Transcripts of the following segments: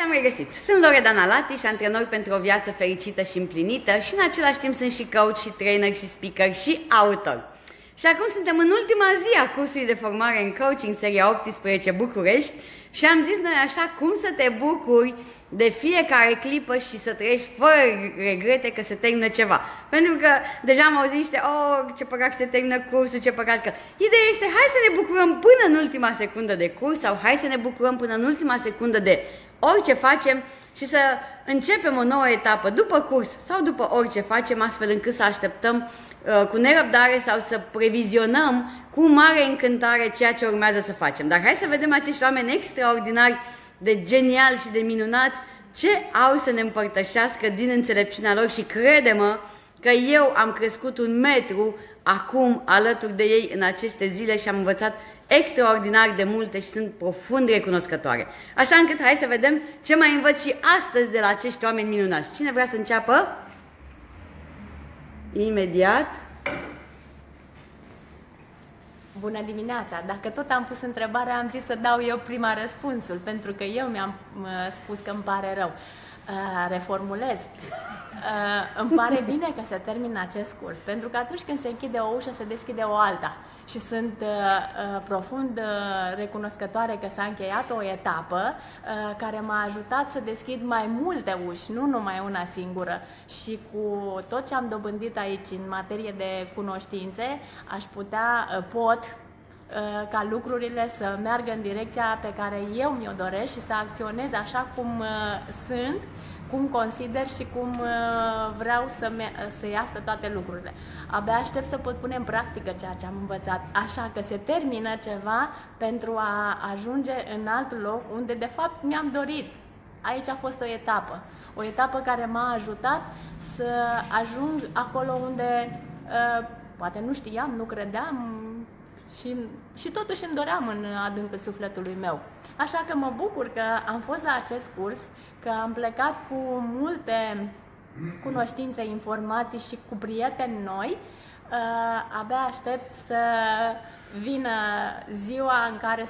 te-am regăsit! Sunt Loredana Lati, antrenor pentru o viață fericită și împlinită și în același timp sunt și coach, și trainer, și speaker, și autor. Și acum suntem în ultima zi a cursului de formare în coaching, seria 18 București, și am zis noi așa, cum să te bucuri de fiecare clipă și să trăiești fără regrete că se termină ceva. Pentru că deja am auzit niște, ce păcat că se termină cursul, ce păcat că... Ideea este, hai să ne bucurăm până în ultima secundă de curs sau hai să ne bucurăm până în ultima secundă de orice facem și să începem o nouă etapă după curs sau după orice facem, astfel încât să așteptăm cu nerăbdare sau să previzionăm cu mare încântare ceea ce urmează să facem. Dar hai să vedem acești oameni extraordinari, de geniali și de minunați, ce au să ne împărtășească din înțelepciunea lor și crede-mă că eu am crescut 1 metru acum alături de ei în aceste zile și am învățat extraordinar de multe și sunt profund recunoscătoare. Așa încât hai să vedem ce mai învăț și astăzi de la acești oameni minunați. Cine vrea să înceapă? Imediat. Bună dimineața! Dacă tot am pus întrebarea, am zis să dau eu prima răspunsul, pentru că eu mi-am spus că îmi pare rău. Reformulez. Îmi pare bine că se termină acest curs, pentru că atunci când se închide o ușă, se deschide o alta. Și sunt profund recunoscătoare că s-a încheiat o etapă care m-a ajutat să deschid mai multe uși, nu numai una singură. Și cu tot ce am dobândit aici în materie de cunoștințe, pot ca lucrurile să meargă în direcția pe care eu mi-o doresc și să acționez așa cum sunt, cum consider și cum vreau să iasă toate lucrurile. Abia aștept să pot pune în practică ceea ce am învățat, așa că se termină ceva pentru a ajunge în alt loc unde de fapt mi-am dorit. Aici a fost o etapă care m-a ajutat să ajung acolo unde poate nu știam, nu credeam și totuși îmi doream în adâncul sufletului meu. Așa că mă bucur că am fost la acest curs, că am plecat cu multe cunoștințe, informații și cu prieteni noi. Abia aștept să vină ziua în care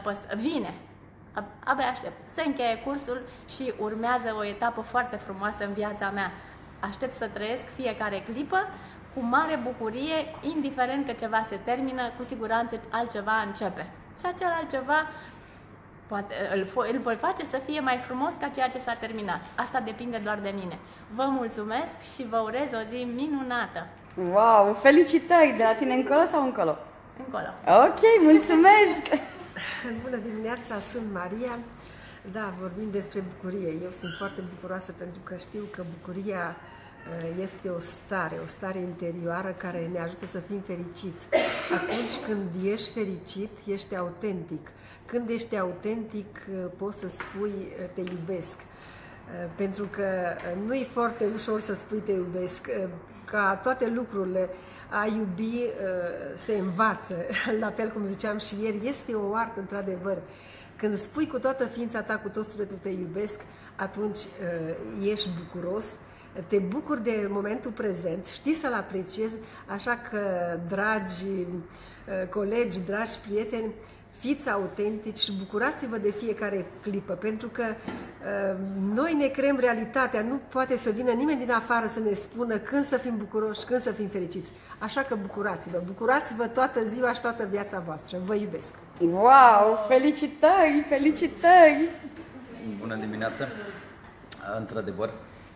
abia aștept să încheie cursul și urmează o etapă foarte frumoasă în viața mea. Aștept să trăiesc fiecare clipă cu mare bucurie, indiferent că ceva se termină, cu siguranță altceva începe. Și acel altceva poate îl voi face să fie mai frumos ca ceea ce s-a terminat. Asta depinde doar de mine. Vă mulțumesc și vă urez o zi minunată! Wow! Felicitări! De la tine încolo sau încolo? Încolo. Ok, mulțumesc! Bună dimineața, sunt Maria. Da, vorbim despre bucurie. Eu sunt foarte bucuroasă pentru că știu că bucuria este o stare interioară care ne ajută să fim fericiți. Atunci când ești fericit, ești autentic. Când ești autentic, poți să spui te iubesc. Pentru că nu e foarte ușor să spui te iubesc. Ca toate lucrurile, a iubi se învață. La fel cum ziceam și ieri, este o artă într-adevăr. Când spui cu toată ființa ta, cu tot sufletul te iubesc, atunci ești bucuros. Te bucuri de momentul prezent, știi să-l apreciezi, așa că, dragi colegi, dragi prieteni, fiți autentici și bucurați-vă de fiecare clipă, pentru că noi ne creăm realitatea, nu poate să vină nimeni din afară să ne spună când să fim bucuroși, când să fim fericiți. Așa că bucurați-vă, bucurați-vă toată ziua și toată viața voastră. Vă iubesc! Wow! Felicitări! Felicitări! Bună dimineața! Într-adevăr,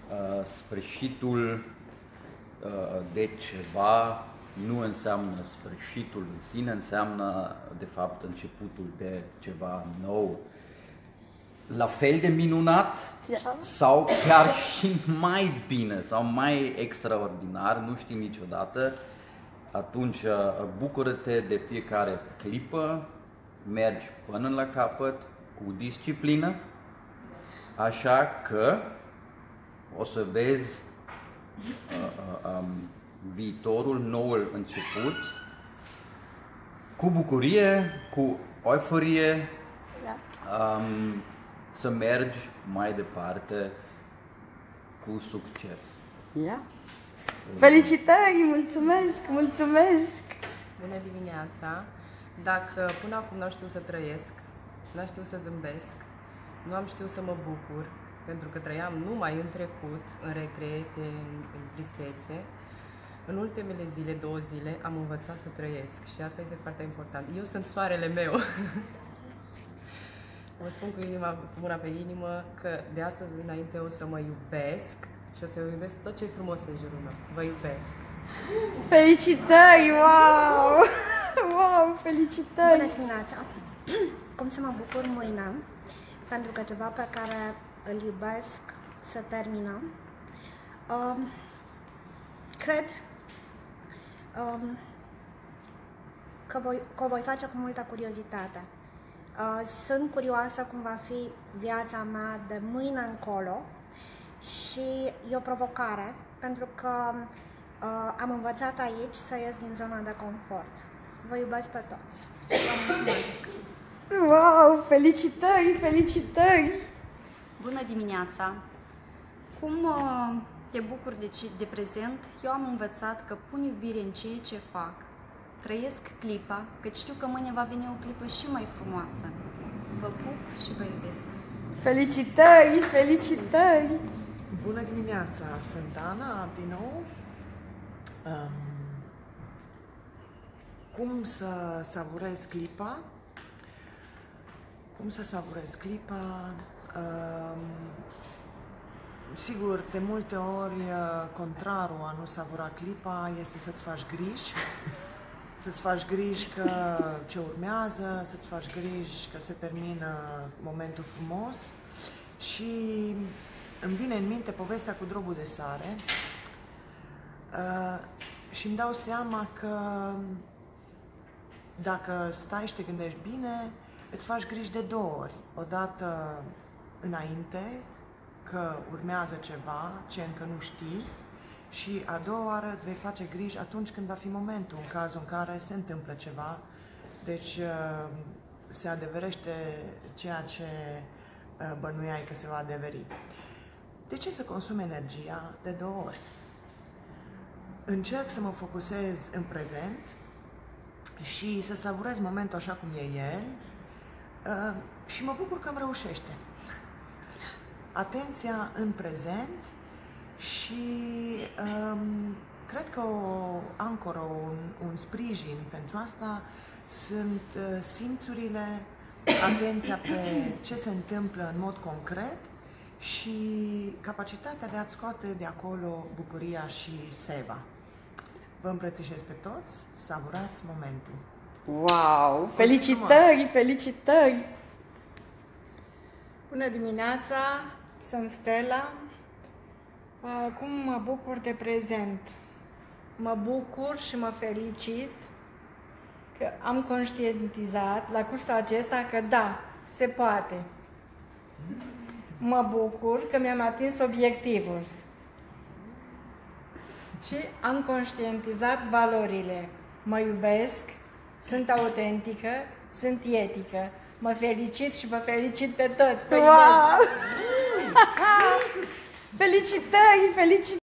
sfârșitul de ceva nu înseamnă sfârșitul în sine, înseamnă de fapt începutul de ceva nou, la fel de minunat sau chiar și mai bine sau mai extraordinar, nu știi niciodată. Atunci bucură-te de fiecare clipă, mergi până la capăt cu disciplină, așa că o să vezi viitorul, noul început, cu bucurie, cu euforie, să mergi mai departe cu succes. Felicitări, mulțumesc, mulțumesc! Bună dimineața! Dacă până acum nu știu să trăiesc, nu știu să zâmbesc, nu am știut să mă bucur, pentru că trăiam numai în trecut, în regrete, în tristețe. În ultimele zile, 2 zile, am învățat să trăiesc și asta este foarte important. Eu sunt soarele meu. Vă spun cu mâna pe inimă că de astăzi înainte o să mă iubesc și o să iubesc tot ce e frumos în jurul meu. Vă iubesc! Felicitări! Wow! Wow! Felicitări! Bună dimineața! Cum să mă bucur mâine? Pentru că ceva pe care îl iubesc se termină. Cred că o voi face cu multă curiozitate. Sunt curioasă cum va fi viața mea de mâine încolo și e o provocare, pentru că am învățat aici să ies din zona de confort. Vă iubesc pe toți! Vă mulțumesc! Wow! Felicitări! Felicitări! Bună dimineața! Cum te bucur de prezent? Eu am învățat că pun iubire în ceea ce fac. Trăiesc clipa, căci știu că mâine va veni o clipă și mai frumoasă. Vă pup și vă iubesc! Felicitări! Felicitări! Bună dimineața! Sunt Ana, din nou. Cum să savurez clipa? Cum să savurez clipa? Sigur, de multe ori, contrarul a nu savura clipa este să-ți faci griji. Să-ți faci griji că ce urmează, să-ți faci griji că se termină momentul frumos. Și îmi vine în minte povestea cu drobul de sare și îmi dau seama că dacă stai și te gândești bine, îți faci griji de 2 ori. Odată înainte, că urmează ceva ce încă nu știi, și a doua oară îți vei face griji atunci când va fi momentul, în cazul în care se întâmplă ceva. Deci se adeverește ceea ce bănuiai că se va adeveri. De ce să consum energia de 2 ori? Încerc să mă focusez în prezent și să savurez momentul așa cum e el și mă bucur că îmi reușește. Atenția în prezent și cred că o ancoră, un sprijin pentru asta sunt simțurile, atenția pe ce se întâmplă în mod concret și capacitatea de a-ți scoate de acolo bucuria și seva. Vă îmbrățișez pe toți, savurați momentul. Wow! Felicitări! Felicitări! Bună dimineața! Sunt Stella. Cum mă bucur de prezent? Mă bucur și mă felicit că am conștientizat la cursul acesta că da, se poate. Mă bucur că mi-am atins obiectivul și am conștientizat valorile. Mă iubesc, sunt autentică, sunt etică. Mă felicit și vă felicit pe toți. Wow! Felicitări! Felicitări!